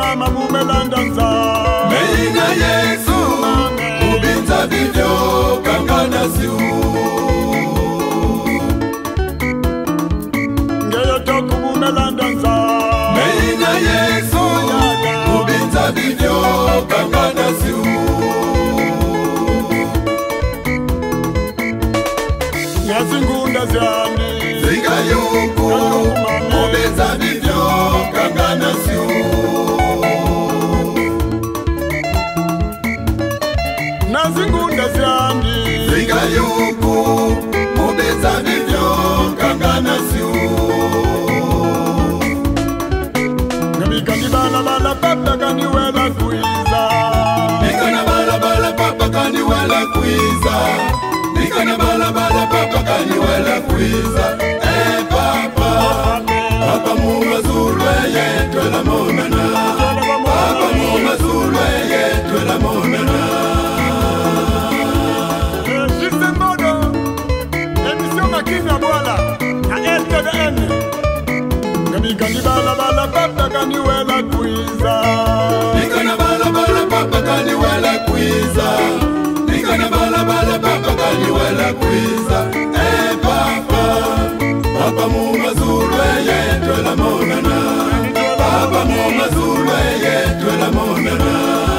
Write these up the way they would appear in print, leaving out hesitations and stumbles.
mama mumelandanza Meina Yesu Ubinza vivyo kangana siu Ngeyo toku mumelandanza Meina Yesu Ubinza vivyo kangana siu Nyazingunda zyandi Zinga yuku Ubinza vivyo kangana siu Nazingunda zyandi Zinga yuku Ubinza vivyo kangana siu Ngamikani bala bala papa kani wela kuiza Nikana bala bala papa kani wela kuiza Nikana bala bala papa kani wela kuiza papa Papa munga zulwe yetu la monana Papa munga zulwe yetu la monana Jisemodo Emission makini bwala Na LTDN Ngamikani bala bala papa kani wela kuiza Nikana bala bala papa kani wela kuiza Nikana bala bala papa kani wela kuiza papa Papa munga zulwe yetu la monana Papa munga zulwe yetu la monana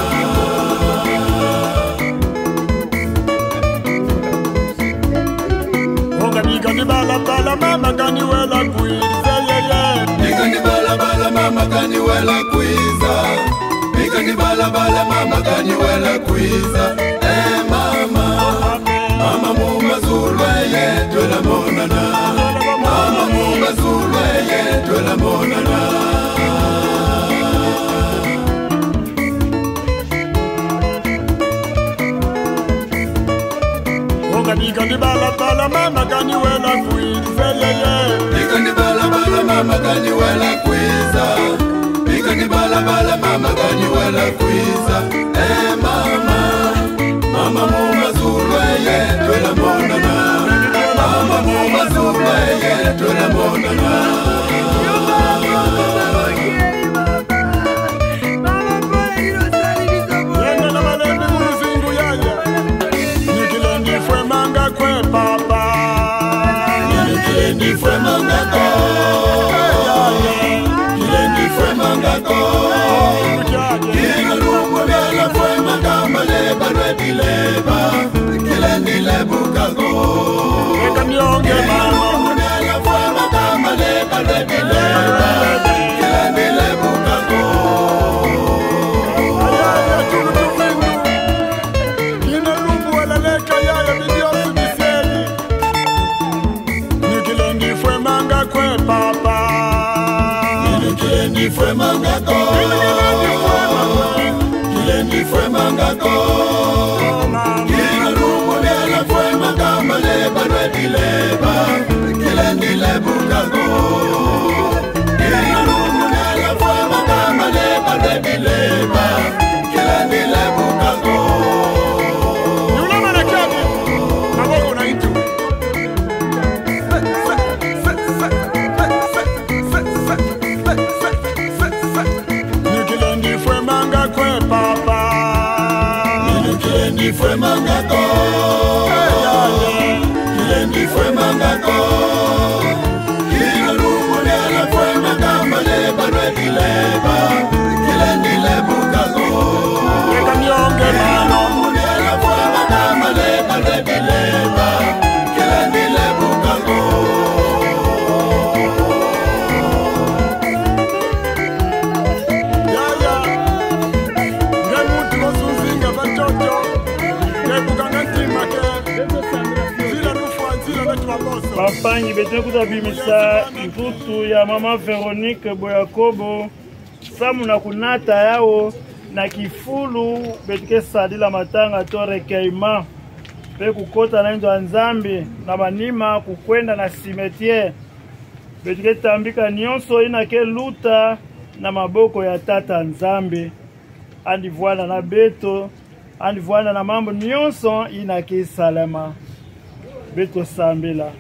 Ngamikani bala bala mama kani wela kuiza Nikani bala bala mama kani wela kuiza Nikani bala bala mama kani wela kuiza mama Mama munga zulwe yetu la monana Mama munga zulwe yetu la monana Nikani bala bala mama kani wela kuiza Nikani bala bala mama kani wela kuiza Nikani bala bala mama kani wela kuiza mama Mama munga zulwe yetu la monana Mama munga zulwe yetu la monana Kilendi fue mangako Kilendi fue mangako Kina lungu bela fue mangamba leba redi leba Kilendi lebukako Kamyonge mama lungu bela fue mangamba leba redi leba Kilendi lebukako Ayaya chulu tufingu Kina lungu wala leka yaya bidiosu biseli Nikilendi fue manga kwe papa Kilendi fue mangako Kilendi fue mangako Kina lungu bela fue mangamba leba redi leba Kilendi lebukako Kina lungu bela fue mangamba leba redi leba Kilendi lebukako Yule manakadi Maboko na itu Nikilendi fue manga kwe papa Kilendi fue mangako Kilendi fue mangako Kina lungu bela fue mangamba leba redi leba Kilendi lebukako Kamyonge mama Lungu bela fue mangamba leba redi leba Kilendi lebukako Yaya Ngemuti kosuzinga bachocho Ngebukanga ntima ke Zila nufwa zila netu maboso Bapangi bete kutabimisa mputu ya mama Veronique Boyakobo samu na kunata yao na kifulu betike sadila matanga tore keima pe kukota na ndo nzambi na manima kukwenda na cimetière betike tambika nyonso ina ke luta na maboko ya tata nzambi andi voila na beto andi voila na mambo nyonso ina ke salama beto sambela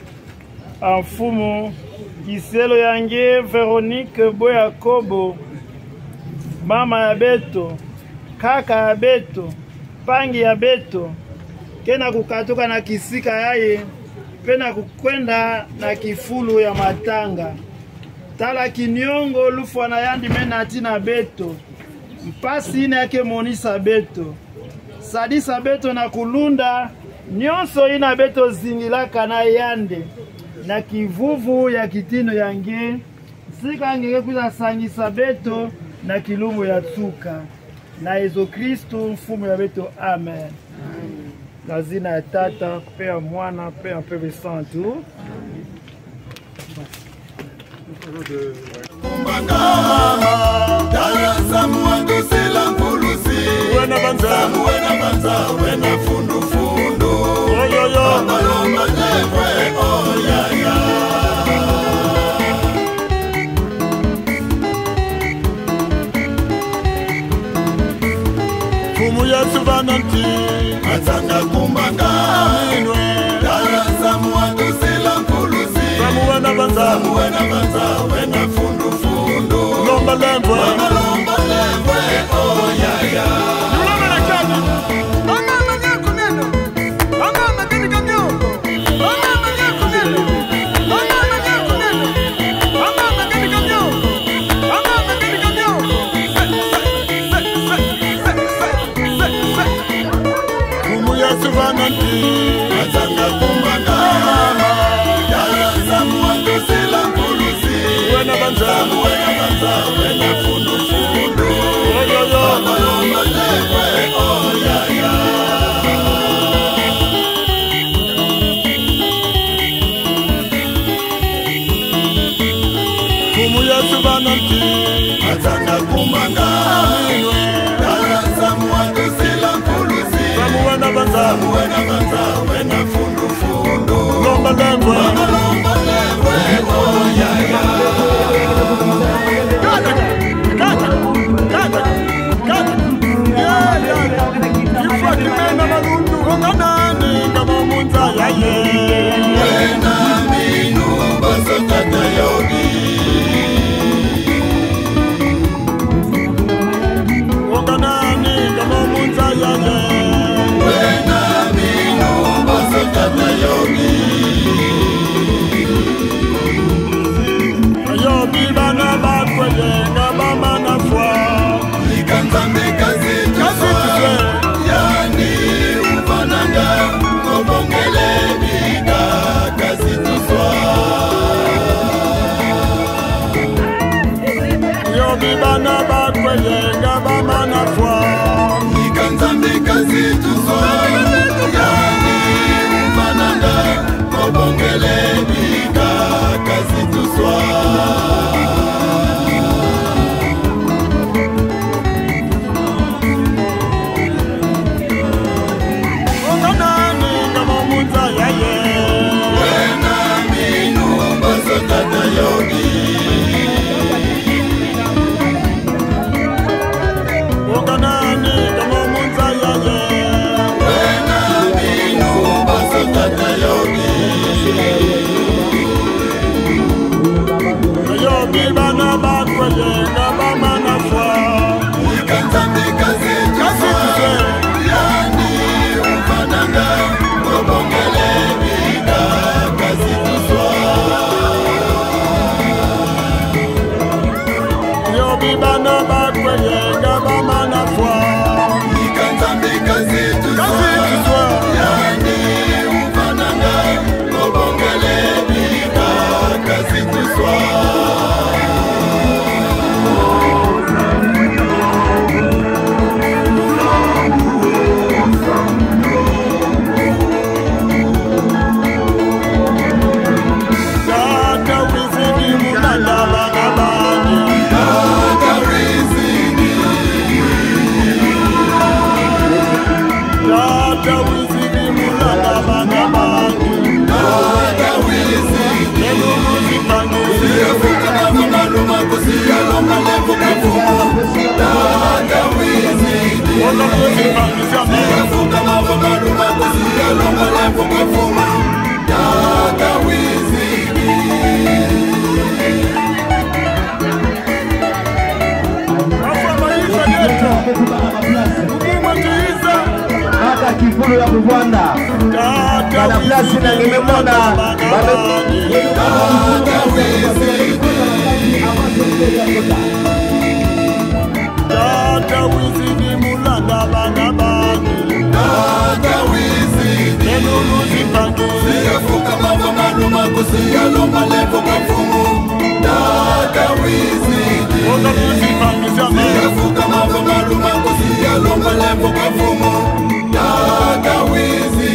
amfumu kiselo yange Veronique Boyakobo mama ya beto, kaka ya beto, pangi ya beto, kena kukatoka na kisika yaye, pena kukwenda na kifulu ya matanga. Tala kinyongo lufu anayandi menati na beto, mpasi ina yake monisa beto, sadisa beto na kulunda, nyonso ina beto zingilaka na yande, na kivuvu ya kitino yange, sika ngenge kuza sangisa beto na kilumu ya tsuka. Na Yesu Kristo mfumu ya beto, amen. Na zina ya tata, kupea mwana, kupea mpebe santu. Wena banza, wena fundu fundu. Lomba lefwe, oh ya ya. Fumu Yesu vananti, atanga kumbanga. Aminwe, dala samu adusila nkulusi. Samu wena banza, wena fundu fundu. Lomba lefwe, oh ya ya. Wena fundu fundu. Lomba lefwe, oh ya ya. Kata. Kifwa kimena malundu honganani kama munza ya ye. Wena minu baso kata yogi. Honganani kama munza ya ye. Yogi bana bakwe ngaba na fwa. Ikanzambe kazi tuzwe. Yani ufananga ngobongele bika kazi tuzwa. Yogi bana bakwe ngaba na fwa. Ikanzambe kazi tuzwa. Yani ufananga ngobongele bika kazi tuzwa. Afro Fulu ya Rwanda. Bana place na nimemona Tata wizi ni mulanda bana bani. Tata wizi nenu luzipangi. Siyafuka mambo manuma kusiya lomba levo kafumu. Tata wizi ona luzipangi sama. Siyafuka mambo manuma kusiya lomba levo kafumu. Tata wizi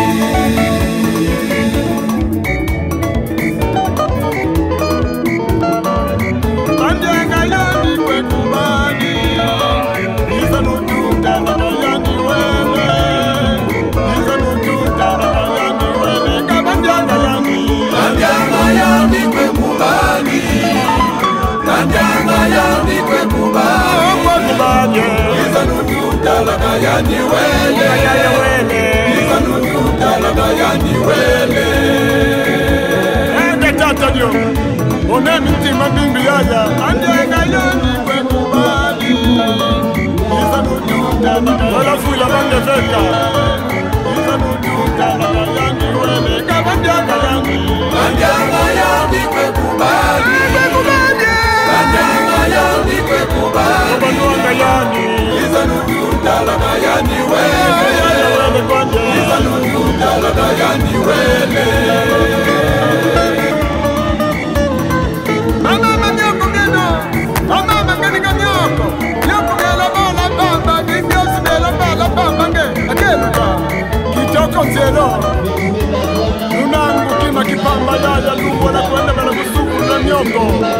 Andenga yani kwekubani. Iza nututa na yani wele. Iza nututa na yani wele. Kabandanga yani. Bandanga yani kwekubani. Bandanga yani kwekubani. Kwekubani. Iza nututa na yani wele. Iza nututa na yani wele. Ende tata dio. One mitima mimbi yaya. Andenga yani kwekubani. Iza nututa na wala fuya bande veka. Iza nututa na yani wele. Kabandanga yani. Bandanga yani kwekubani. Bandanga yani kwekubani. Kabandanga yani. Iza nututa na yani wele. Iza nututa na yani wele. Mama manyoko geno, mama makanika nyoko, nyoko gela bala bamba, dingosi gela bala bamba nge, akeluka, kitoko zelo, nunangu kima kipamba yaya luwa na kwenda bala kusuku na nyoko.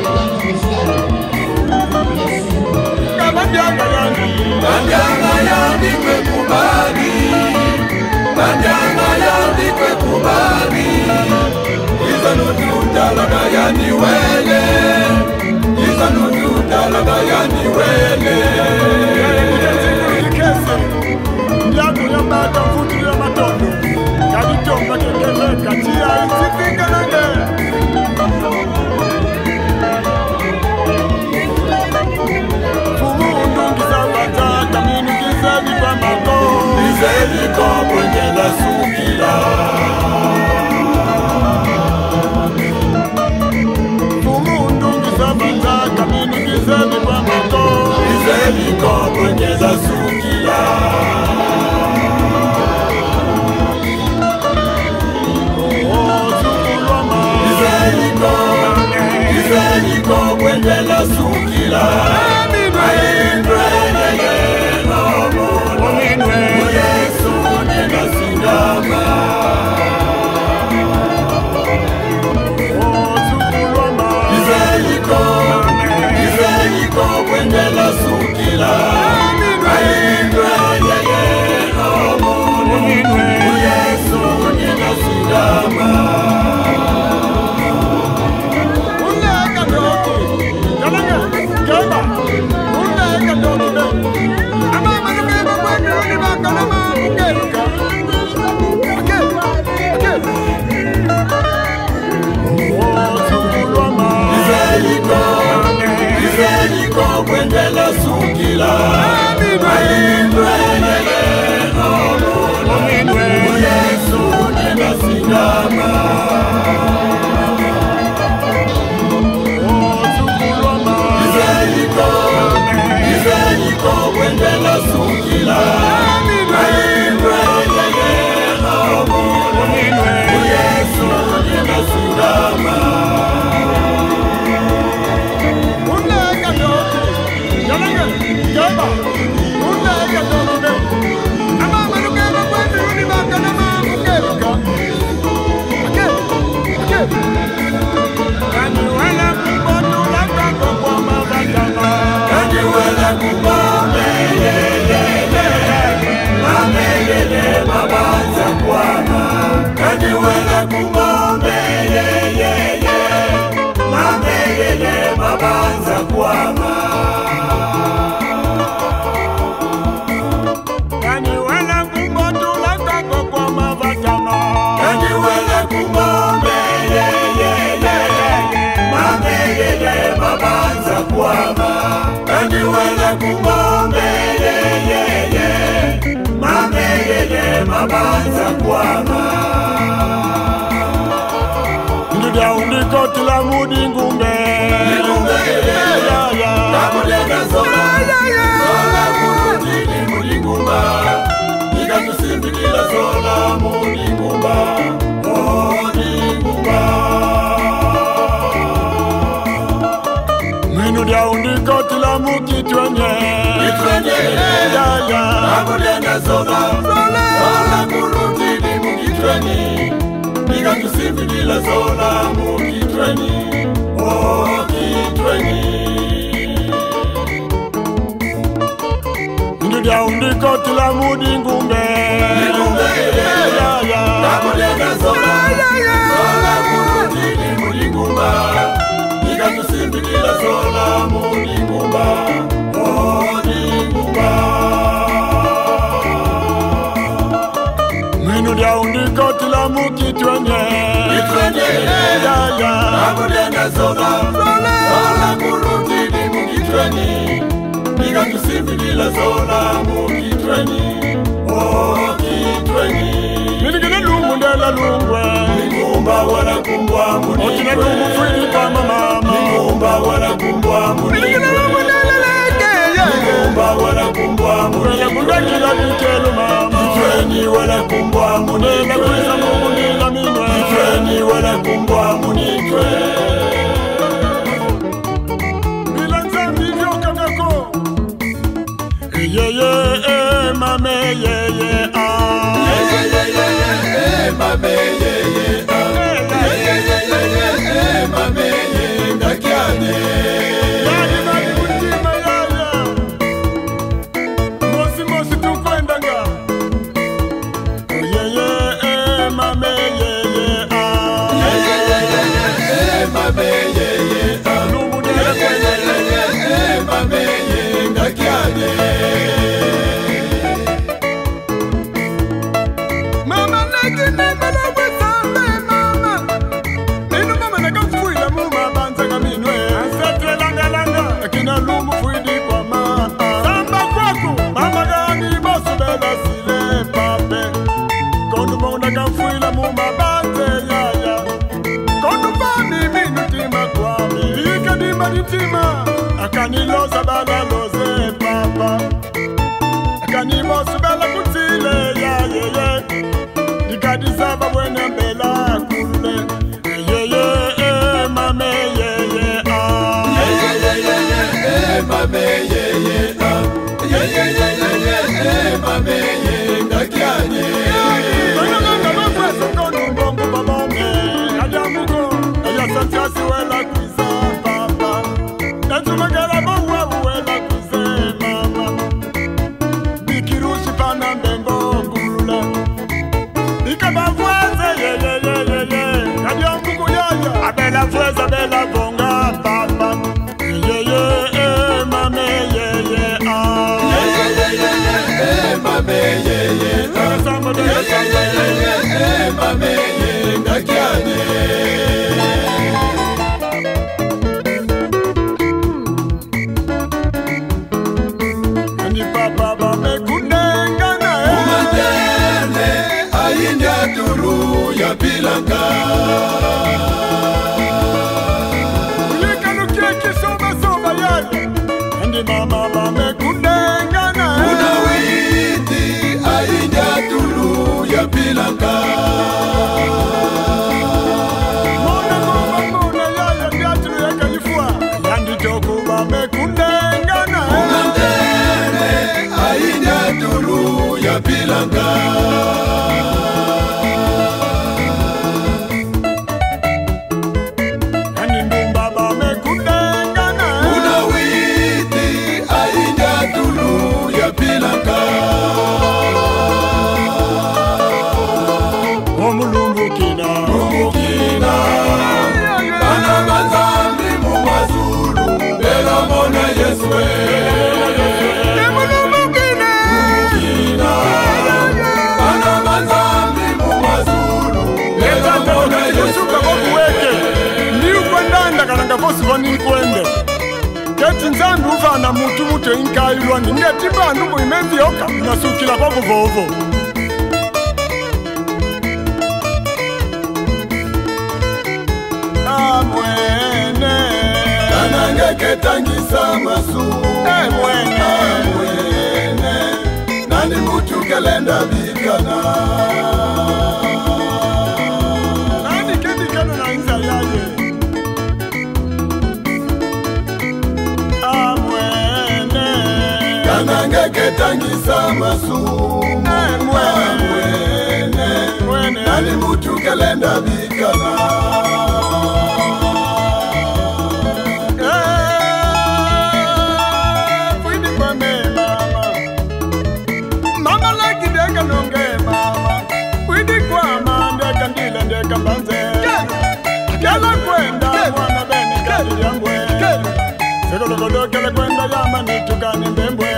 Kabandanga yani, bandanga yani kwekubani, bandanga yani kwekubani. Iza nututa laga yani wele. Iza nututa laga yani wele. Ndiago ya mbata mfutu ya matondo. Kajitomba kekele katia isifika nage. Fumu undungi sabata kamini kizeli kwa mako. Kizeli kwa mwenye la sukila. Kamini kizeli kwa mako. Kizeli kwa mwenye la sukila. Kizeli kwa mwenye la sukila. Aindwe yeye nomo. Yesu nina sindama. Kwenye la sukila aindwe yeye nomo. Yesu nina sindama. Ulega doki kalanga kema. Ulega doki ne amama nukeba kwenu ni bakalama mukeruka. Kizeli kwenye la sukila aindwe yeye nomo. Yesu nina sindama. Kizeli kwenye la sukila aindwe yeye nomo. Yesu nina sindama. mabanza kwama Ndudia undikoti la mudi ngumbe Nakudenda zola Zola kurutini mudi ngumba Nikatusimbikila zola mudi ngumba Mudi ngumba Ndudia undikoti la mukitwenye Nakudenda zola Zola kurutini mukitweni Nikatusimbikila zola mukitweni Mukitweni Ndudia undikoti la mudi ngumbe Nakudenda zola Zola kurutini mudi ngumba Nikatusimbikila zola mudi ngumba Mudi ngumba Ndudia undikoti la mukitwenye Nakudenda zola Zola kurutini mukitweni Nikatusimbikila zola mukitweni Mukitweni Niligene lungu ndela lungwe Ngumba wala kumbwa mudi Otine lungu fwili kwa mama Ngumba wala kumbwa mudi Niligene lungu ndela leke Ngumba wala kumbwa mudi Wele kundakila dikelu mama Kitweni wala kumbwa mudi Wele kuisa mungu nila minwe Kitweni wala kumbwa mudi Bila nzambi vyoka ngako Yeye mame yeye Mame yeye Mame yeye Ngakiane Yadi madi kutima yaya Mosi mosi tukwendanga Yeye mame yeye Mame yeye Lungu ndela kwenye Mame yeye Ngakiane Mama nakine mbele wezame mama Minu mama nakafuila muma banzanga minwe Ansetre langa langa Akina lumu fuidi kwa maa Samba kwaku Mama gani bosu bela sile pape Kondu monda kafuila muma banze yaya Kondu fami minu tima kwami Ika dimba nitima Akaniloza bala loze papa Akanibosu bela kutile yayeye Ikadisaba bwene mbela kule Yeye mame yeye Mame yeye Mame yeye Ngakiane Nanga mafweso konu mbongo babame Adamugo Ayasantiasi wela kuisa papa Natumagala mawa wela kuise mama Bikirushi pana mbembo kulula Ikabafweze yeye Kadiamugo yaya Abela fweze abela bonga papa Yeye mame yeye Mame yeye Mame yeye Ngakiane Ni papa bamekundengana Umatene Aindia tulu ya bilanga Ulikanukie kisoma soma yaya Ndi mama bamekundengana Unawiti Aindia tulu ya bilanga Mona mama mona yaya Ndiatulu ya kalifua Yandi toku bamekundengana Umatene Aindia tulu ya bilanga Ndi ndumba bamekundengana Unawiti Aindia tulu ya bilanga Omulumbukina Mukina Bana bazambi mumazulu Bela mona Yeswe Omulumbukina Mukina Bana bazambi mumazulu Bela mona Kusuka Yeswe bokuweke Ndi ukwendanda kalanga vosi vani kwende Keti nzambi uvana mutu mutu inkailwa Ningeti bandu muimezi yoka Nasukila kwa kuvovo amwene kanangeketangisa masu amwene nani mutu kalenda bikana nani kebikana na inza yaye amwene kanangeketangisa masu amwene nani mutu kalenda bikana Kele kwenda yama nitukani mbembwe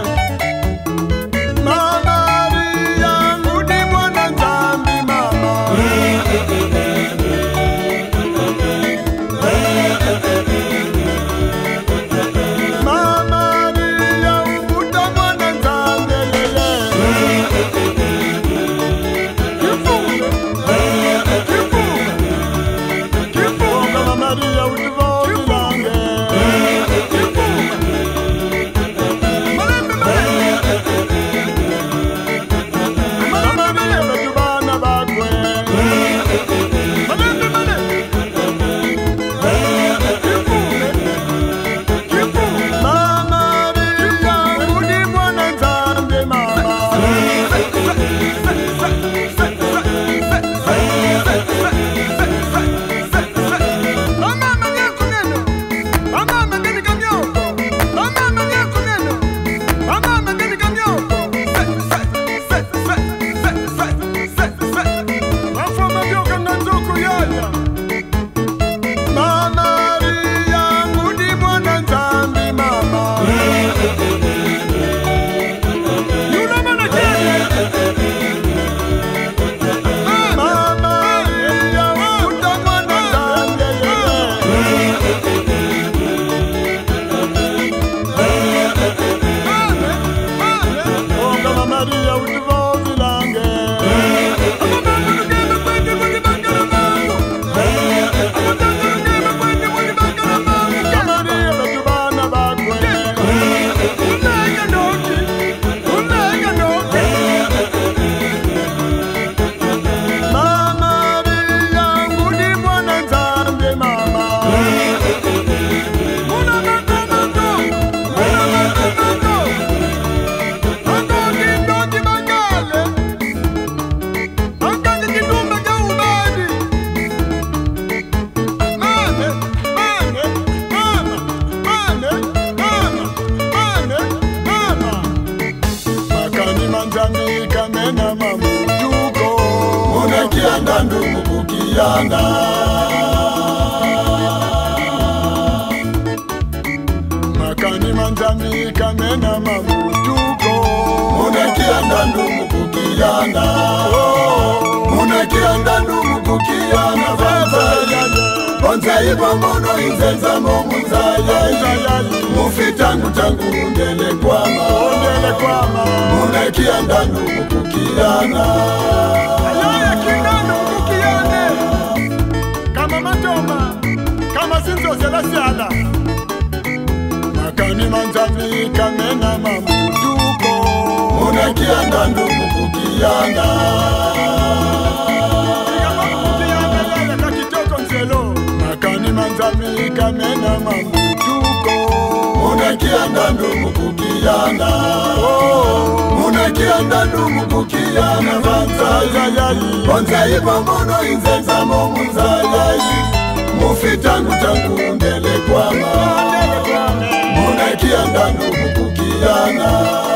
Mama yangu ni mwana zambi mama Mama yangu muta mwana zambi lele Kifu Mama Maria utuvo zilange Makani manzami kamena mamutuko Munakianda ndumu kukiyana Munakianda ndumu kukiyana Bonza iba mono inzenza momunzaya Mufitangu tangu undele kwama Munakianda ndumu kukiyana Alaya kinanu kukiyane Kama matoma Kama zinzo zelasiala Makani manzami kamena mamutuko Munakianda ndumu kukiyana Makani manzami kamena mamutuko Munakianda ndumu kukiyana Munakianda ndumu kukiyana Bonza iba mono inzenza momunzayayi Mufitangu tangu undele kwama Munakianda ndumu kukiyana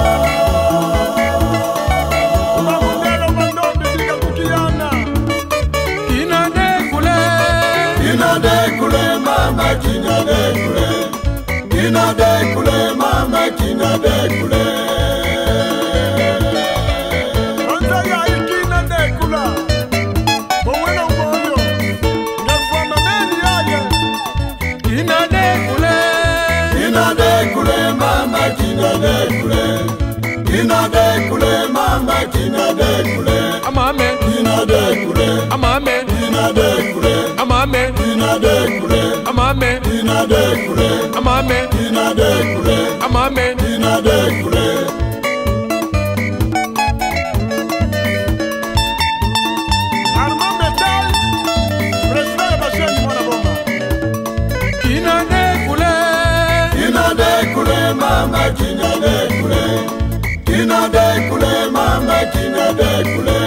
Kinadekule mama kinadekule Kinadekule mama kinadekule Anza ya kinadekula Mwena umoyo Ngefama meni yaye Kinadekule Kinadekule mama kinadekule Kinadekule mama kinadekule Amame Kinadekule Amame Kinadekule Amame inadekule, amame, inadekule, amame, inadekule, amame, inadekule. Armand Metal, président ya basheni mwana bomba. inadekule, Inadekule mama, kinadekule, kinadekule mama, kinadekule.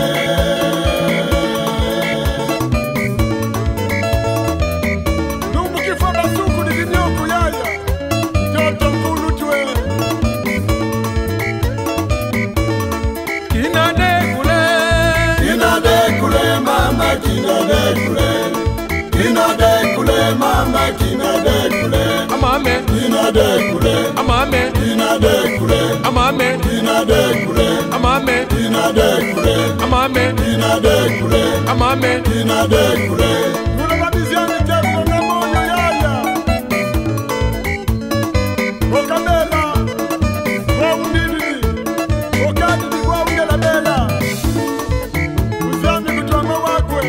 Numbukifa basuku ni vinyoku yaya. Toto mkulu twe. inadekule, Kinadekule mama, kinadekule, kinadekule mama, kinadekule, amame, kinadekule, amame, kinadekule, amame, kinadekule, amame, kinadekule, amame, kinadekule, amame, kinadekule. Kuna mabiziani teko na moyo yaya. Okabela. Kwa undini. Okadidi kwa ungela bela. Usiami kutuama wakwe.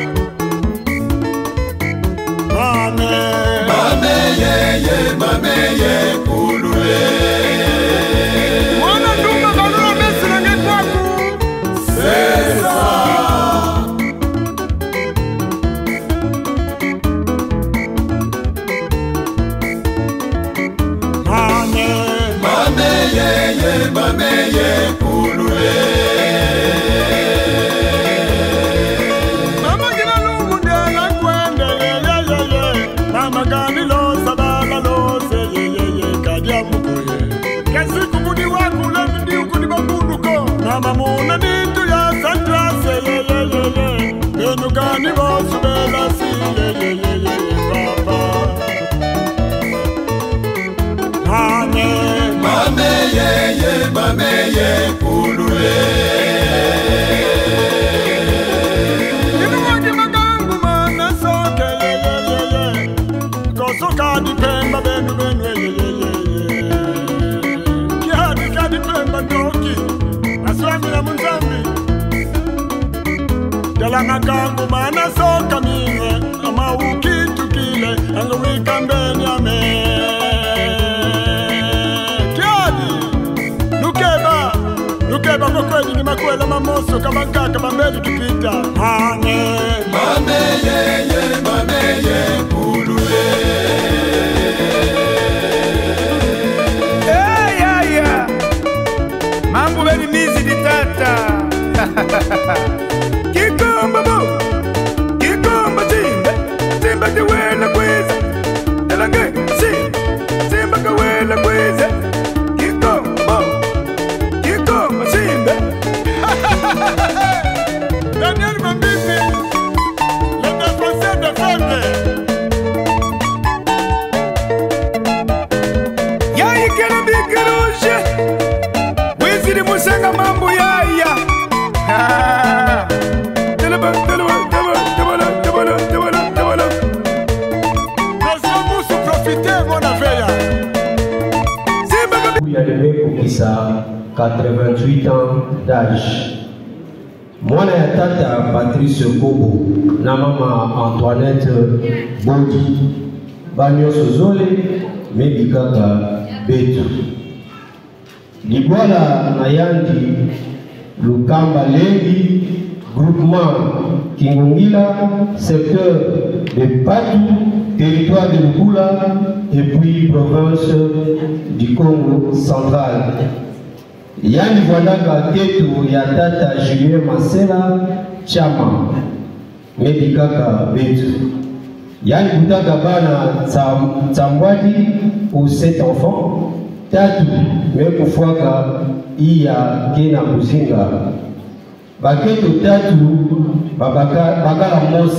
Mame. Mame yeye, mame ye kulule. Mwana ndumba balura mesi na ngekwaku. Sesa. Mame. Mame yeye, mame ye kulule. Mama gina lungu ndela kwende ye. Mama gani lo sabala lo se ye kadia mukoye. Kesi kumudi waku le ndi ukudi bamunduko. Mama muna nintu ya sandra se ye. Enu gani bo subela si ye papa. Mame. Mame yeye, mame ye kulule. Inu waki magangu mana soke ye. Kosoka di pemba benu Kadi pemba ndoki Aswami na munzambi Dalanga kangu mana soka minwe Ama ukitu kile Anga wika mbeni ame Kiadi Nukeba kwa kweli ni makwela mamoso Kama nkaka mambeli kipita Hane Mame yeye, mame ye kulule. yeah. Mambo beni mizi di tata. Kikomba bo, kikomba timba kiwela kweza. Elange, timba kiwela kweza. Kikomba timba. Daniel Mambisi Le défenseur de femme Yai kena bikirushe. Wiziri musanga mambo yaya. Teleba. Président Moussou profitez mon affaire Yaleme Kokisa, 88 ans d'âge. Mwana ya tata Patrice Kobo na mama Antoinette Bodi banyoso zole mebikaka betu Libwala na yandi Lukamba Lengi groupement Kingongila secteur de Patou territoire de Lukula et puis province du Congo central. Yani Vwandaka ketu ya tata Julien Masela Chama medikaka betu. Yani kutaka bana Tsambwadi ou 7 enfants tatu mekufuaka iya kena kuzinga baketu tatu bakala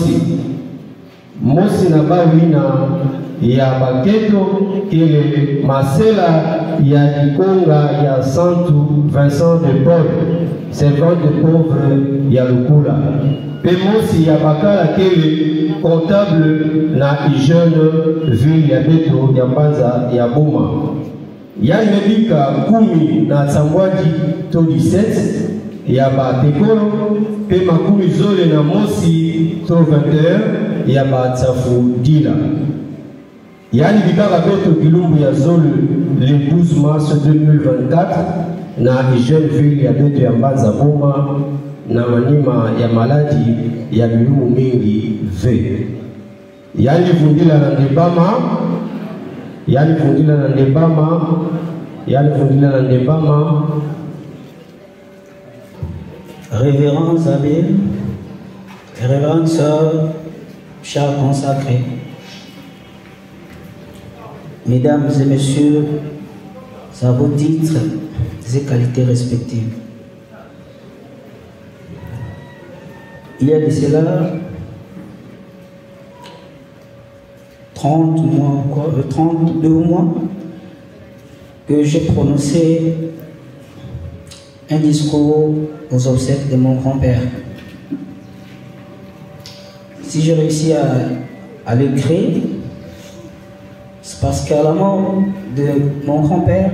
mosi na bawina ya baketo kele Masela ya Ikonga ya Santu Vincent de Paul servant de pauvre ya Lukula pe mosi ya bakala kele comptable na jeune ville ya beto ya Mbanza ya Boma yani medika 10 na Tsambwadi to 17 ya batekolo pe makumi zole na mosi to 21 ya batsafu dila. Yani bikaka beto kilumbu ya zole le 12 mars 2024 na Jeune-Ville ya beto ya Mbanza Boma na manima ya maladi ya milumu mingi V. Yani fundila na ndebama, yani fundila na ndebama, yani fundila na ndebama. Révérends abbés, révérends sœurs, chers consacrés, mesdames et messieurs, à vos titres et qualités respectives. Il y a de cela 32 mois que j'ai prononcé un discours aux obsèques de mon grand-père. Si j'ai réussi à l'écrire, c'est parce qu'à la mort de mon grand-père,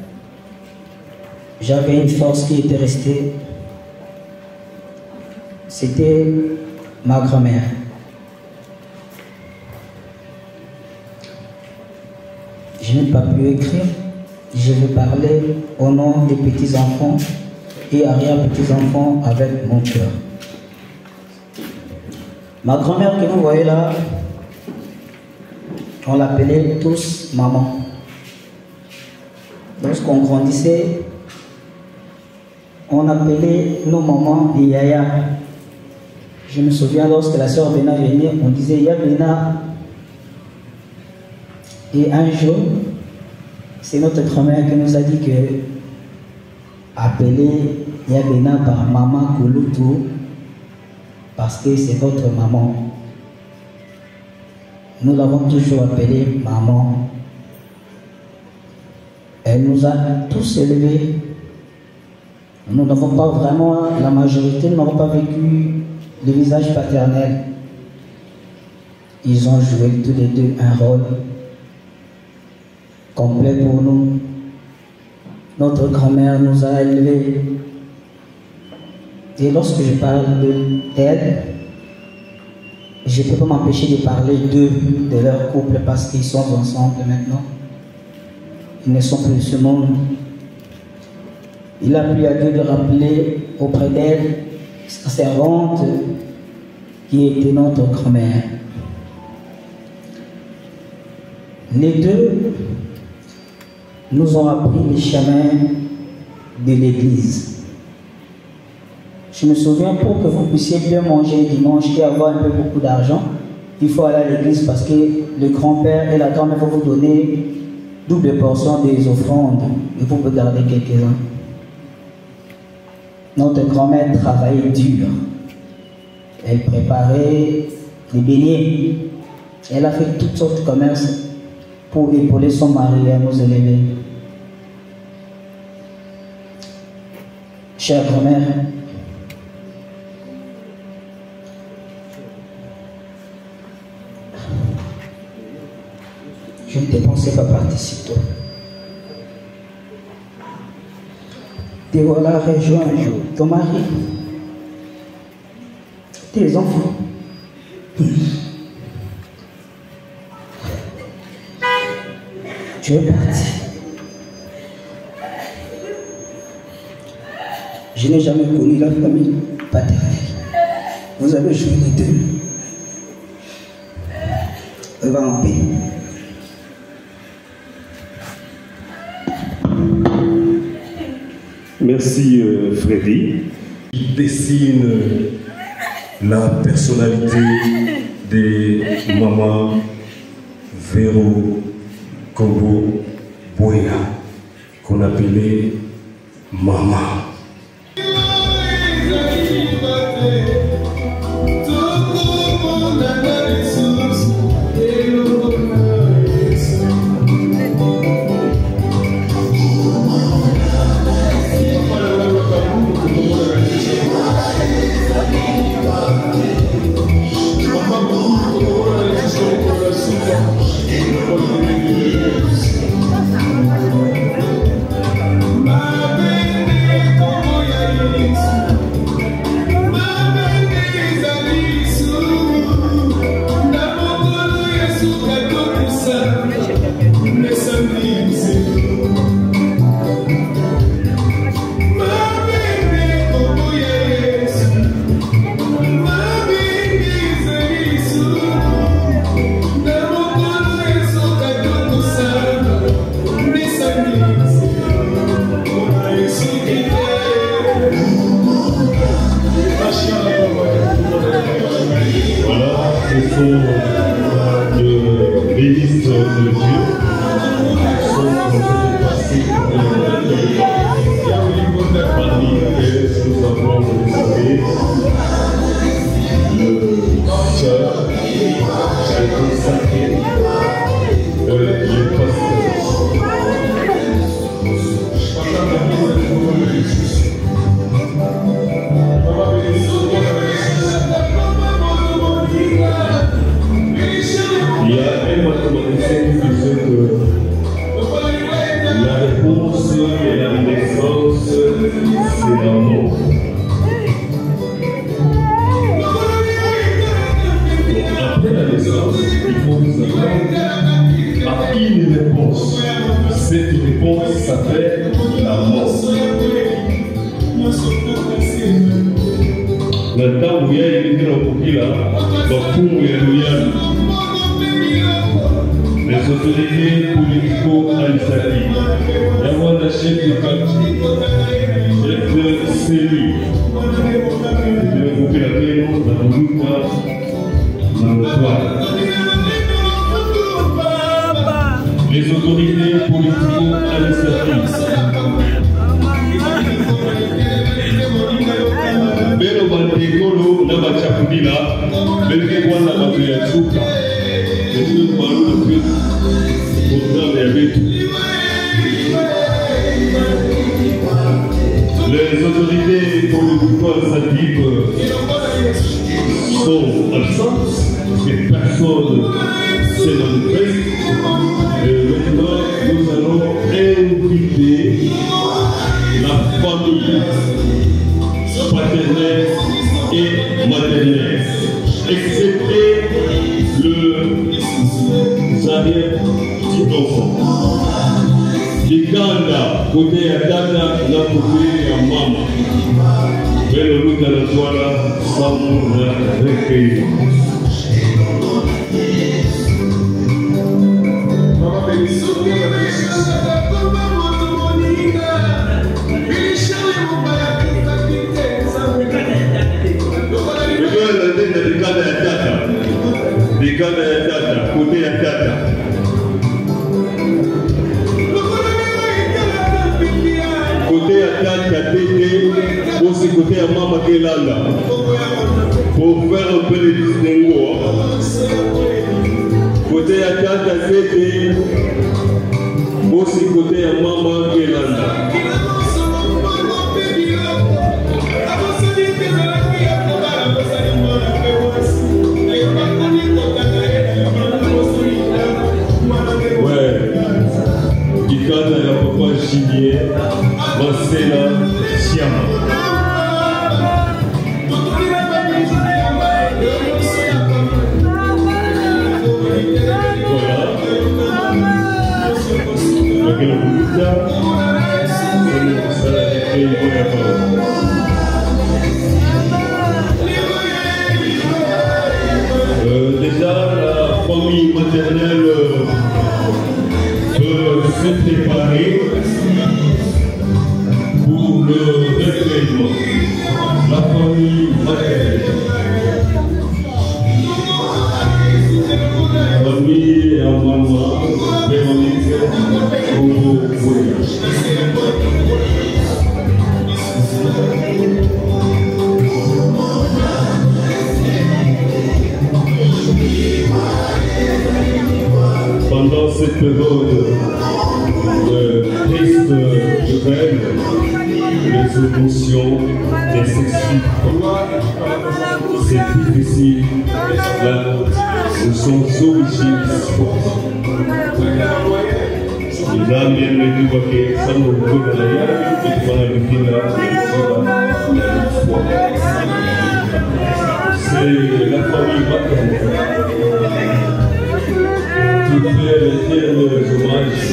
j'avais une force qui était restée. C'était ma grand-mère. Je n'ai pas pu écrire. Je vais parler au nom des petits-enfants et arrière-petits-enfants avec mon cœur. Ma grand-mère que vous voyez là, on l'appelait tous maman. Lorsqu'on grandissait, on appelait nos mamans des yaya. Je me souviens lorsque la sœur Béna venait, on disait Ya Béna. Et un jour, c'est notre grand-mère qui nous a dit que appeler Yabena par maman Kouloutou parce que c'est votre maman. Nous l'avons toujours appelée maman. Elle nous a tous élevés. Nous n'avons pas vraiment, la majorité n'ont pas vécu le visage paternel. Ils ont joué tous les deux un rôle complet pour nous. Notre grand-mère nous a élevés. Et lorsque je parle d'elle, je ne peux pas m'empêcher de parler d'eux, de leur couple, parce qu'ils sont ensemble maintenant. Ils ne sont plus de ce monde. Il a plu à Dieu de rappeler auprès d'elle sa servante qui était notre grand-mère. Les deux nous ont appris les chemins de l'église. Je me souviens, pour que vous puissiez bien manger dimanche et avoir un peu beaucoup d'argent, il faut aller à l'église parce que le grand-père et la grand-mère vont vous donner double portion des offrandes et vous pouvez garder quelques-uns. Notre grand-mère travaillait dur. Elle préparait les beignets. Elle a fait toutes sortes de commerces pour épauler son mari et nous élever. Chère grand-mère, je ne te pensais pas participer. Te voilà rejoint un jour ton mari, tes enfants. Tu es parti. Je n'ai jamais connu la famille paternelle. Vous avez joué les deux. Va en paix. Merci Freddy. Il dessine la personnalité de Maman Véro Kobo Boya, qu'on appelait Maman. Ma la mort. Après la naissance, il faut vous attendre à une réponse. Cette réponse s'appelle la mort. Ntango ya ilingana ukukila bafumu ya duniani, les autorités politico-administratives, Yawanda chef de quartier, chef de cellule, de coopérative dans le groupe dans le toit. Les autorités politico-administratives, Belo Bantegolo na Bachakudila, Belke Wana Batuyachuka, les Marouna Put, Programme Yabetu. Les autorités politico-administratives sont absentes, parce que personne s'est manifesté. Maintenant, nous allons inviter la famille paternelle et maternelle, excepté le arrière-petit-enfant. Liganda, côté ya tata, na côté ya mama. Velo luta la toile, samu na recueil. Liganda ya tata, côté ya tata. Côté à tata tété, aussi côté à maman Kelanda. Pour faire un peu de distinguo. Côté à tata tété, aussi côté à maman Kelanda. Ouais, Ikana ya papa Julien, Marcela, Siama. Voilà. Avec le Bouddha, déjà, la famille maternelle peut se préparer pour le recueillement. La famille maternelle. La famille en maman, Véronique, au voyage. Pendant cette période triste de peine, les émotions excessives, c'est difficile. Là, nous sommes obligés. Les âmes viennent me dire que ça nous retrouve dans la vie, et pendant le final, c'est la famille maternelle. Tout fait les termes hommages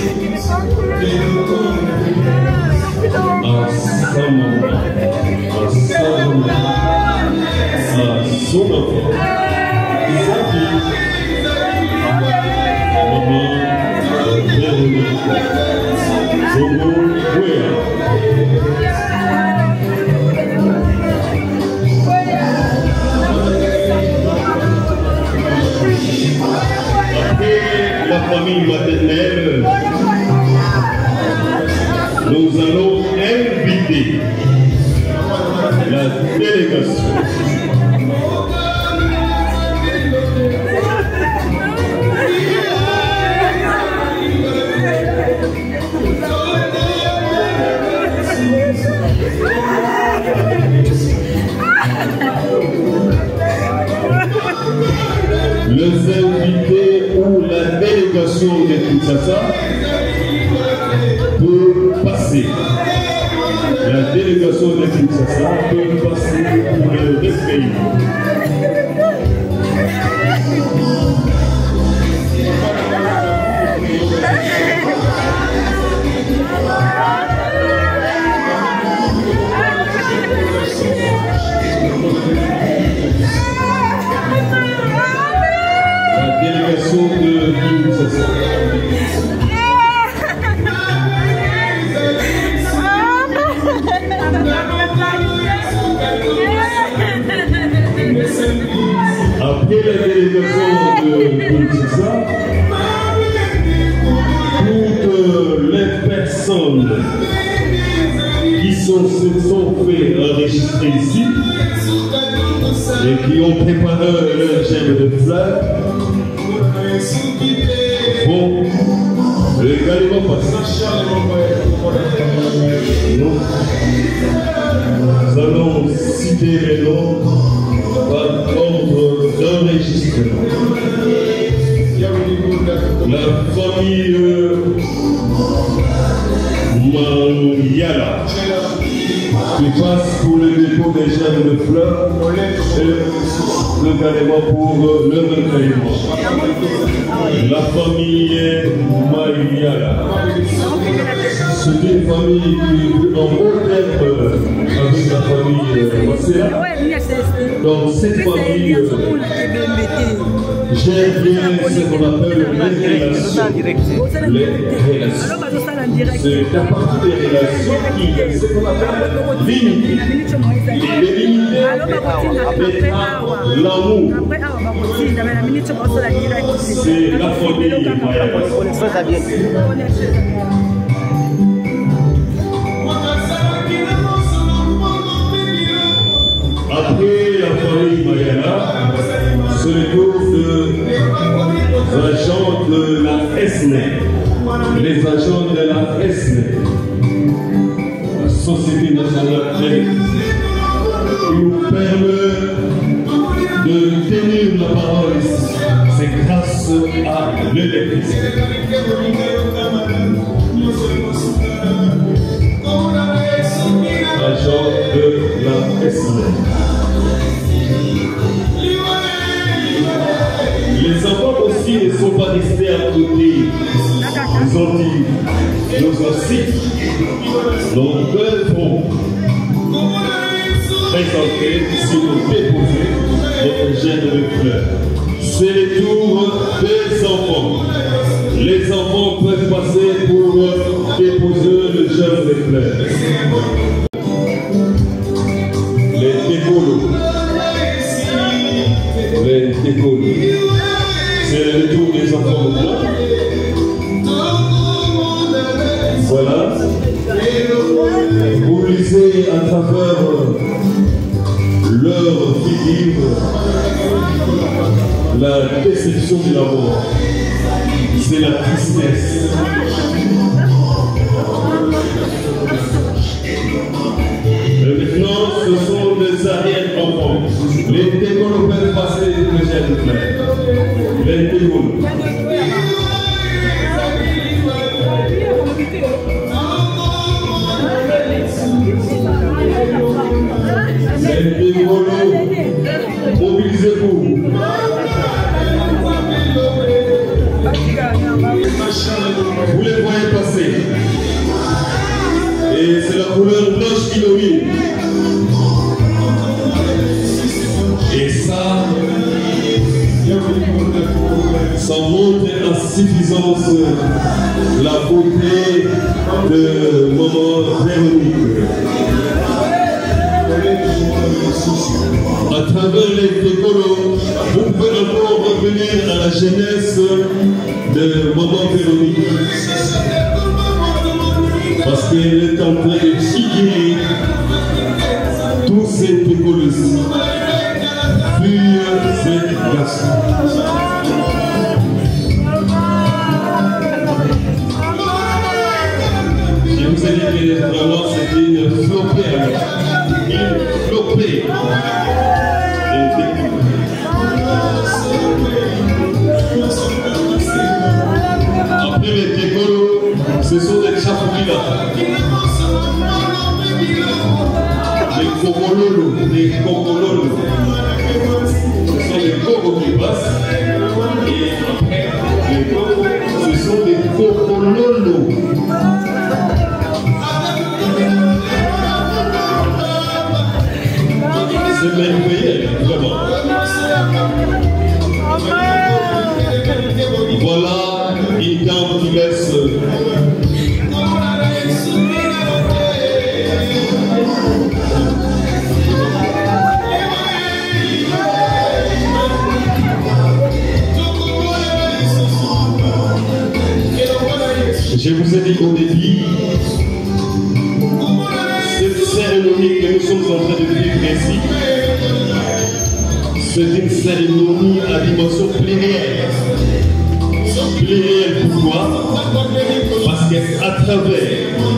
à sa maman, à sa maman, à son enfant, sa fille, maman Véronique, Zomo Wea. La famille maternelle, nous allons inviter la délégation. Les invités ou la délégation de Kinshasa pour passer La délégation de Kinshasa peut passer pour le respect. La délégation de Kinshasa. Après la délégation de Kinshasa, toutes les personnes qui se sont fait enregistrer ici et qui ont préparé leur germe de fleurs vont également passer. Nous allons citer les noms par ordre d'enregistrement. La famille Mangiala qui passe pour le dépôt des germes de fleurs et également pour le recueillement. La famille Mangiala. C'est une famille qui en haut terme avec la famille Massera. Donc cette famille gère bien ce qu'on appelle les relations. C'est à partir des relations qu'il y a ce qu'on appelle l'unité. Les limités avec l'amour. C'est la famille Mayala. Après la famille Mayala, c'est le tour des agents de la SNE. Les agents de la SNE, la Société nationale d'électricité, qui nous permet de tenir la parole ici. C'est grâce à l'électricité. Agent de la SNE. Les enfants aussi ne sont pas restés à côté. Ils ont dit, nous aussi, nos deux vont présenter, si nous déposer notre germe de fleurs. C'est le tour des enfants. Les enfants peuvent passer pour déposer le germe de fleurs. Les décolos. Les décolos. C'est le tour des enfants blancs. Voilà. Vous lisez à travers leur figure la déception de la mort. C'est la tristesse. Et maintenant, ce sont des arrière-enfants. Les décolos peuvent passer le germe de fleurs. Les décolos. Les décolos, mobilisez-vous. Vous les voyez passer. Et c'est la couleur blanche qui domine. Et ça montre en suffisance la beauté de maman Véronique. À travers les décolos, vous pouvez encore revenir à la jeunesse de maman Véronique. Parce qu'elle est en train de figurer tous ces décolos-ci. Puis cette grâce. Je vous ai dit que vraiment c'était une flopée. Une flopée. Après les décolos, ce sont des chapouillas. Kokololo, des Kokololo. Ce sont des Kokos qui passent. Et après, les Kokos, ce sont des Kokololo. C'est merveilleux, vraiment. Voilà une dame qui laisse. Je vous ai dit au début, cette cérémonie que nous sommes en train de vivre ici, c'est une cérémonie à dimension plénière. Plénière pourquoi? Parce qu'à travers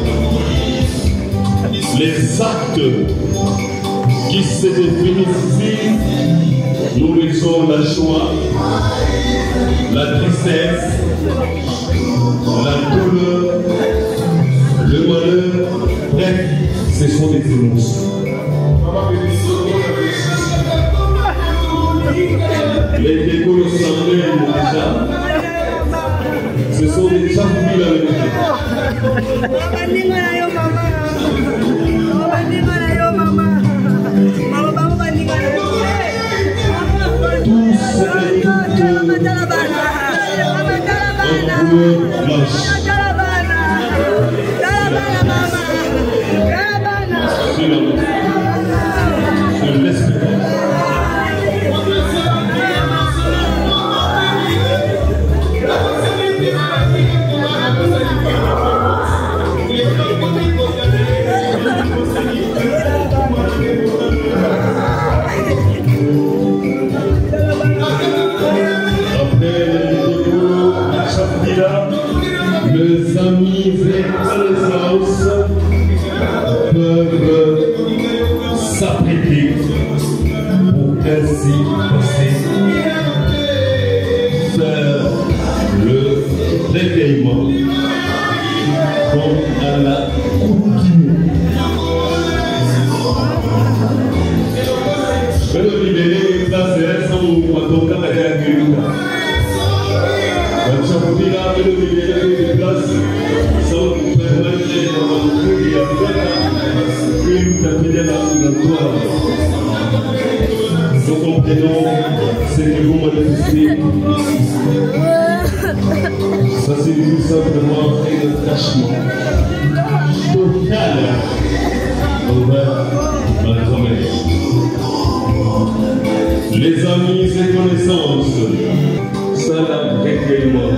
les actes qui se définissent ici, nous lisons la joie, la tristesse, la douleur, le malheur, bref, ce sont des émotions. Les décours s'enlèvent déjà. Ce sont des gens qui vivent avec nous. Tous ces toutes en couleur blanche. Je l'espère. Les amis et connaissances peuvent s'apprêter pour ainsi faire le réveillement comme à la coutume. Je vais le libérer, ça c'est sans mon cas à la gueule. Je vais le libérer de place sans permettre de une capitaine ambulatoire. Nous comprenons ce que vous manifestez. Ça signifie simplement un attachement total envers ma grand-mère. Les amis et connaissances, ça l'a réellement.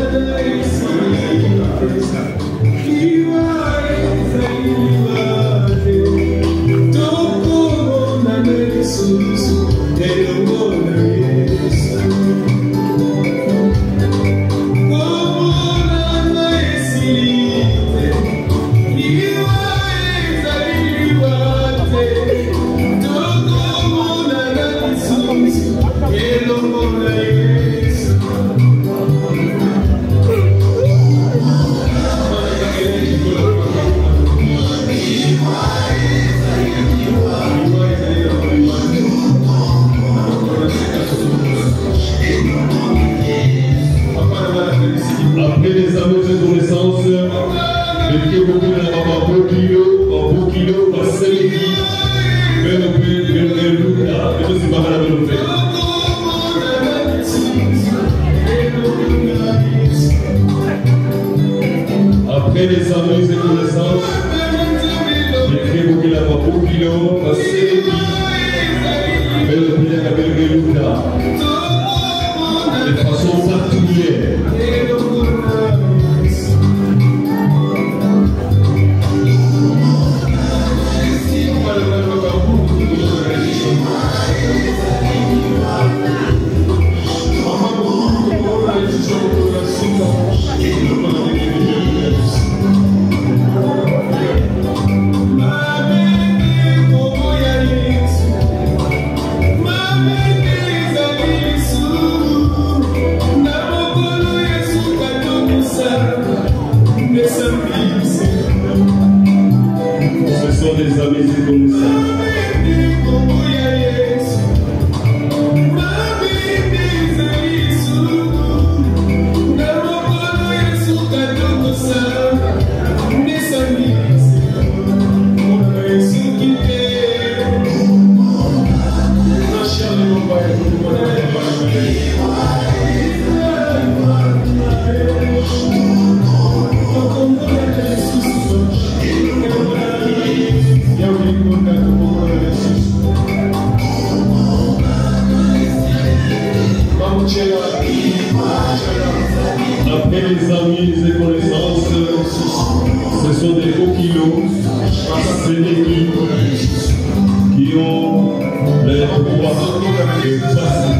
Après les amours de connaissance, le qui est beaucoup de la maman, beau kilo, par 5 minutes, après les amours de connaissance, le qui est beaucoup de la maman, beau kilo, par 5 minutes, de façon particulière. Ce sont des amis et connaissances. Après les amis, les connaissances, ce sont des hauts kilos, c'est des équipes qui ont le pouvoir de passer.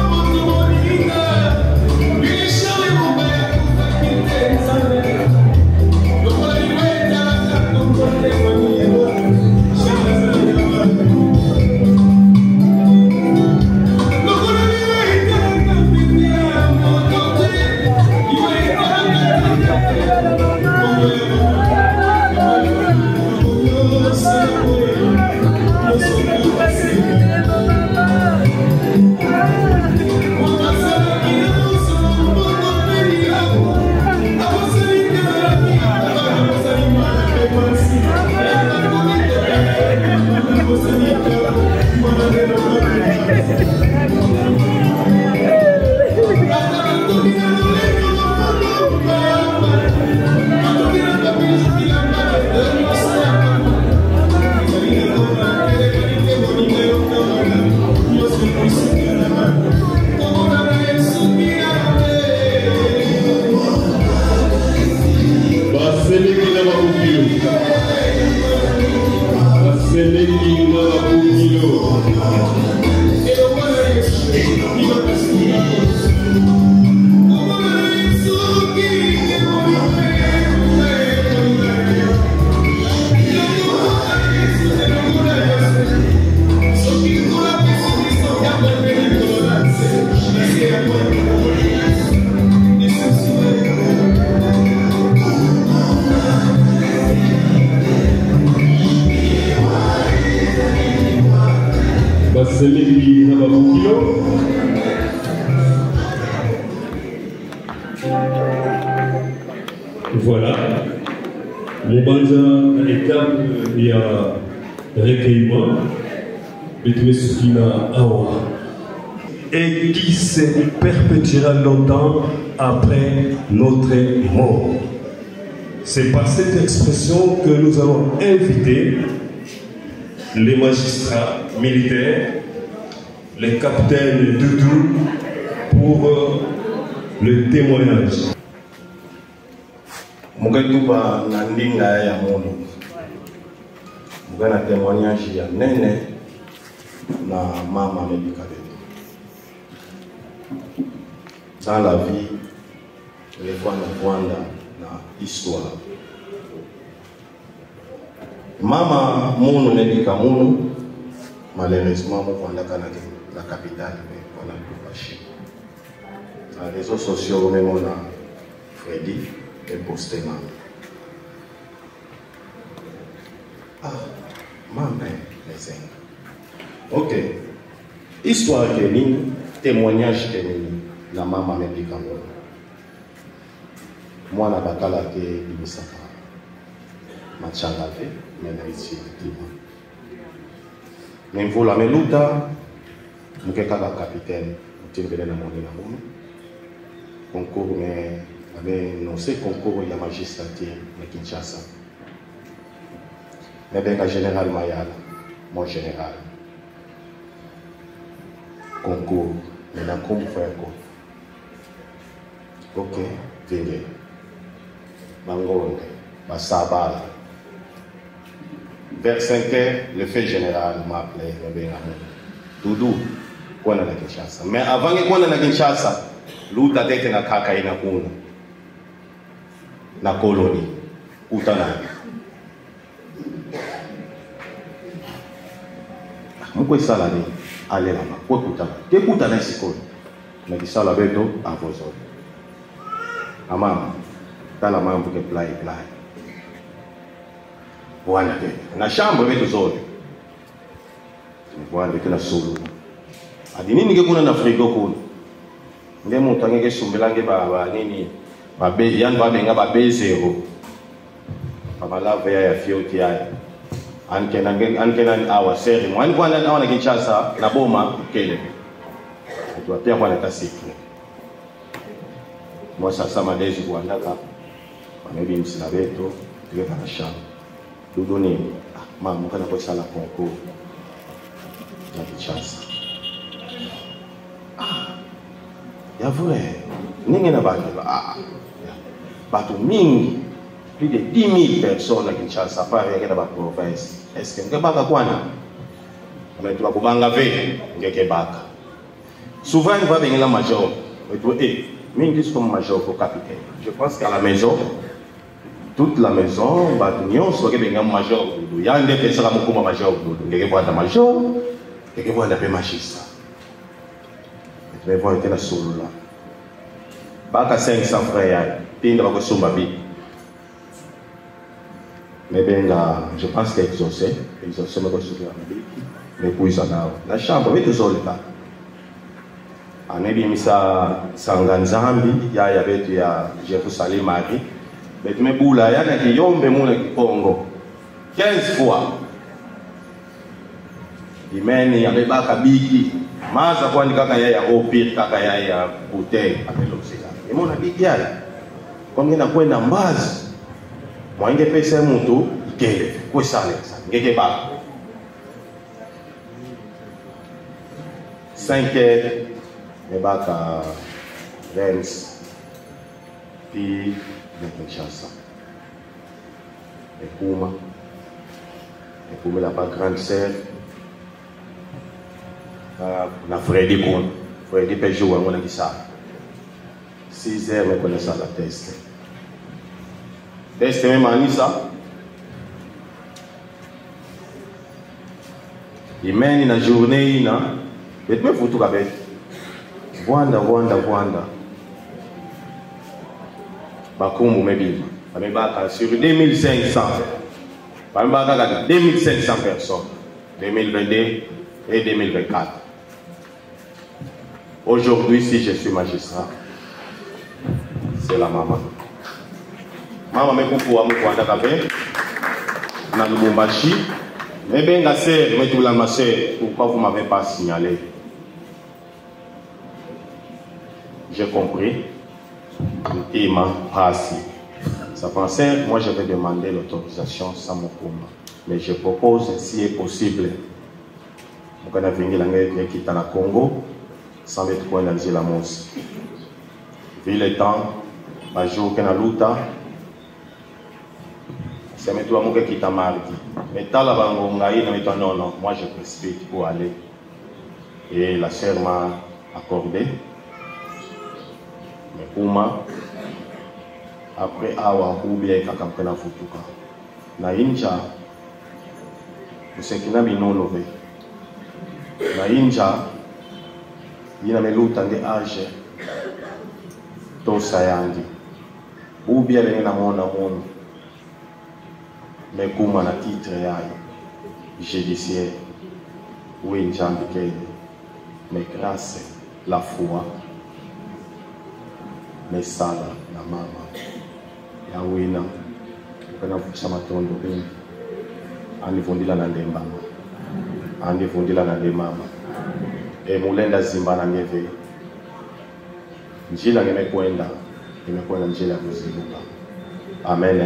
Voilà, mon banza étape il y a recueillement, et qui se perpétuera longtemps après notre mort. C'est par cette expression que nous allons inviter les magistrats militaires, les capitaines Doudou pour le témoignage. Mugatuba na ndinga ya mundu mugana témoignage ya nene na mama Medikabe. Dans la vie, les fois na histoire. Mama munu Medika munu malheureusement mufanda kana la capitale mais on a pas chier. Les réseaux sociaux même on a Freddy et postement. Ah, maman, les amis. Ok. Histoire que ni, témoignage que ni, la maman Medika. Moi, na bakala ke bimisaka. Machanga fe, mena ici effectivement. Mais voilà, mais luta, mukeka ka capitaine, mutimbele na moni na moni. Concours mais non c'est concours il y a magistrature à Kinshasa. Mais bien général Mayala, mon général. Concours, mais dans comment faire quoi? Ok, venez. Mangonde, Basabala. Vers 5 heures, le fait général m'appelait, Doudou, quoi na Kinshasa. Mais avant que quoi na Kinshasa, l'outa tête na kaka ina kuna. Na koloni utana mko sala ni ale la kwa kutana ke kutana sikoni na kisala beto avozo ama tala mambo ke play bwana ke na shamba beto zote bwana ke na sulu adini ninge kuna na frigo kuna ngemo tangeke sumbelange ba nini babe yan babenga babe zero babalave ya fioti ya ankena awa seri mwani kwana na Kinshasa na boma kele tuapia kwa tasiki moi sasa madezi kuandaka maybe msina beto tuweka na shamba dudoni maman quand on a la concours dans Kinshasa. Ya vrai, ninguém na banque bato mingi, plus de 10 000 personnes à Kinshasa, pas avec la province. Est-ce que baka kwana? Mais tu vas kubanga ve, ngeke baka. Souvent il va venir la major, mais tu mingi comme major pour capitaine. Je pense qu'à la maison, toute la maison, bato nyon soit venir major. Il y a une des personnes qui sont major, ngeke boire major, ngeke boire la magistrat. Mais voir était la solo là. Baka 500 frères, tindra ko sumba bi. Mais benga, je pense que exaucé me ko sumba bi. Mais puis ça la chambre avec tous les cas. Anebi misa sanganzambi ya betu ya Jérusalem Marie. Mais tu me boula ya na kiyombe muna Congo. 15 fois. Imeni ya baka biki. Maza kwani kaka yaya opir kaka yaya bouteille amelosika. Imona bigi yaya. Kwa ngina kwenda mbazi. Mwange pesa mtu ikele kwa sale ngeke ba. 5 nebaka Rennes puis de Kinshasa. Et pour la pas grande sœur na Freddy Kon. Freddy peut jouer à mon avis ça. 6 heures, mais connaît ça la test. Test même en ça. Il mène une journée, mais tu me fous tout avec. Wanda. Bakumbu mebi. Amebaka sur 2500. Amebaka 2500 personnes. 2022 et 2024. Aujourd'hui, si je suis magistrat, c'est la maman. Maman me kuku amu kwanda kabe na Lubumbashi. Mais bien la sœur, mais tout la ma sœur, pourquoi vous m'avez pas signalé? J'ai compris. Il m'a passé. Ça pensait, moi je vais demander l'autorisation sans mon combat. Mais je propose, si est possible, on a venu quitter le Congo sans mettre point dans la mousse. Vu le temps, un jour qu'on a luta, c'est maintenant que quitte mardi. Mais tant la non, moi je précipite pour aller. Et la sœur m'a accordé. Mais pour moi, après awa bien kakamkana futuka. Na inja, usekina binonove. Na inja, ina meluta nge age to sayandi. Ubia lenye na mona mono. Mais kuma na titre yayo judiciaire oui njambikele mais grâce la foi mais sala na mama ya wina kana vukisha matondo bini anivundila na ndembama anivundila na ndemama mulenda zimba na ngeve njila nimekwenda njila ya kuzibuka. Amen.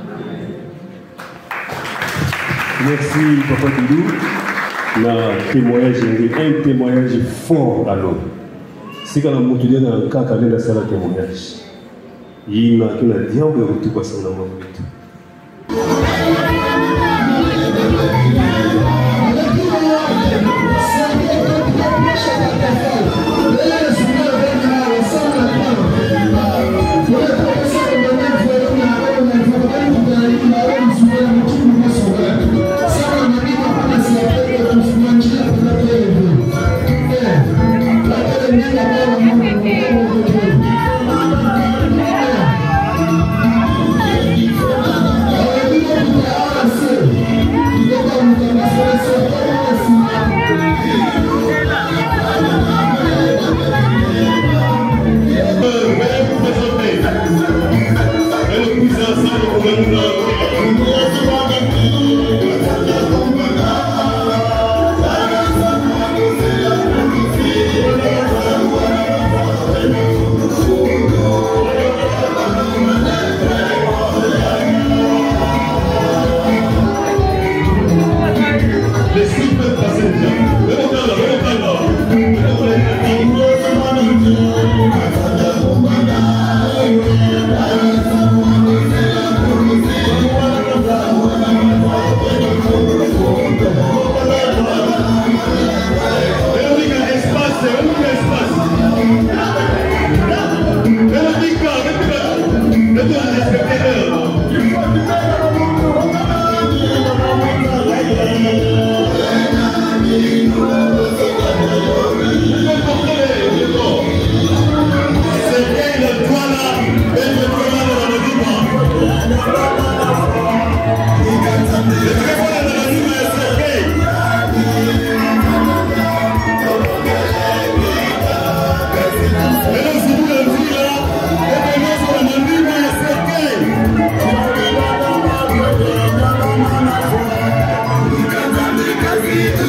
Merci Papa Doudou. Un témoignage fort à l'homme. Si quand on a dans le cas, quand on a fait un témoignage, il y a un diable qui est passé dans le monde.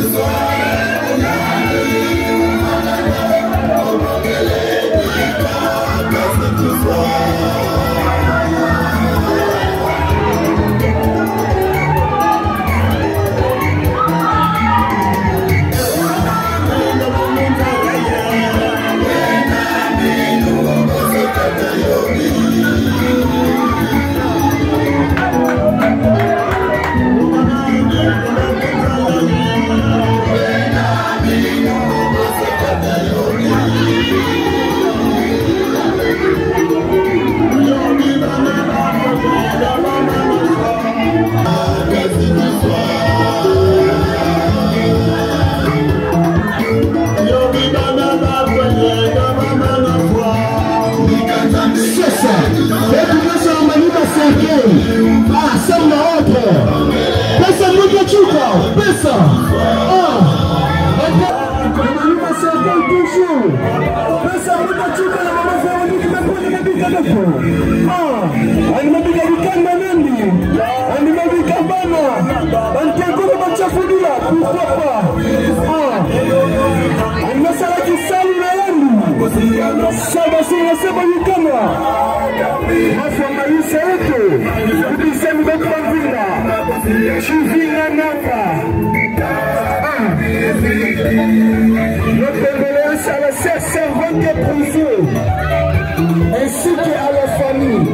Ainsi qu'à la famille.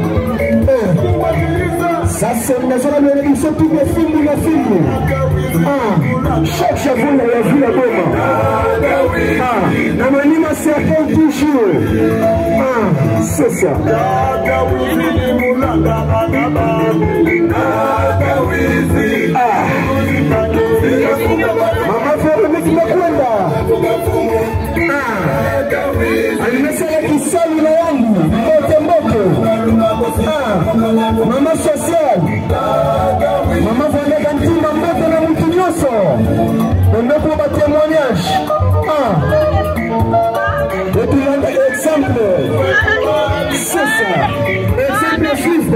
Ça c'est une maison de l'émission tout le film, le film. Chaque jour, on a vu la bombe. L'anonyme a certain toujours. C'est ça. Maman Véronique Makwenda. Alimesema kisali na yangu mote mote. Mama social. Mama Vanega Ntima mote na mtu nyoso. Ndoko ba témoignage. Et puis un exemple. C'est ça. Exemple juste.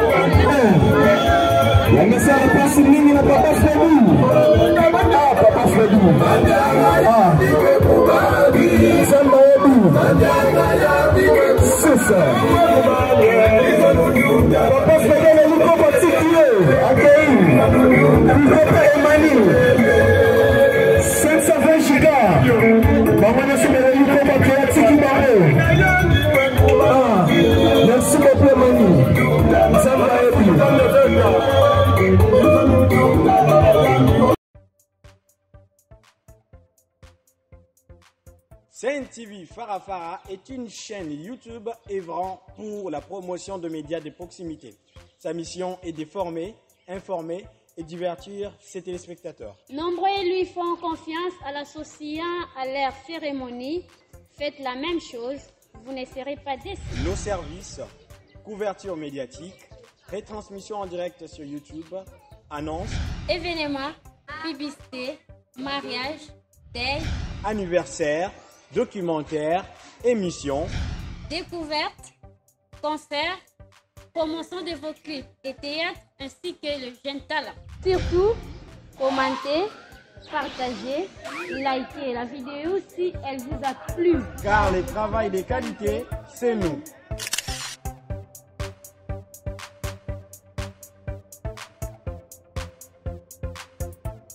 La message passe mini na papa Fredou. Papa Fredou. C'est ça. Papa Fredou le micro particulier. Papa Emmanuel. 520 gigas. Maman a fait le micro particulier. Merci beaucoup Emmanuel. Ça va Sen TV Farafara est une chaîne YouTube œuvrant pour la promotion de médias de proximité. Sa mission est de former, informer et divertir ses téléspectateurs. Nombreux lui font confiance en l'associant à leur cérémonie. Faites la même chose, vous ne serez pas déçus. Nos services, couverture médiatique, retransmission en direct sur YouTube, annonces, événements, publicité, mariage, deuil, anniversaire, documentaires, émissions, découvertes, concerts, promotion de vos clips et théâtres ainsi que le jeune talent. Surtout, commentez, partagez, likez la vidéo si elle vous a plu. Car le travail de qualité, c'est nous.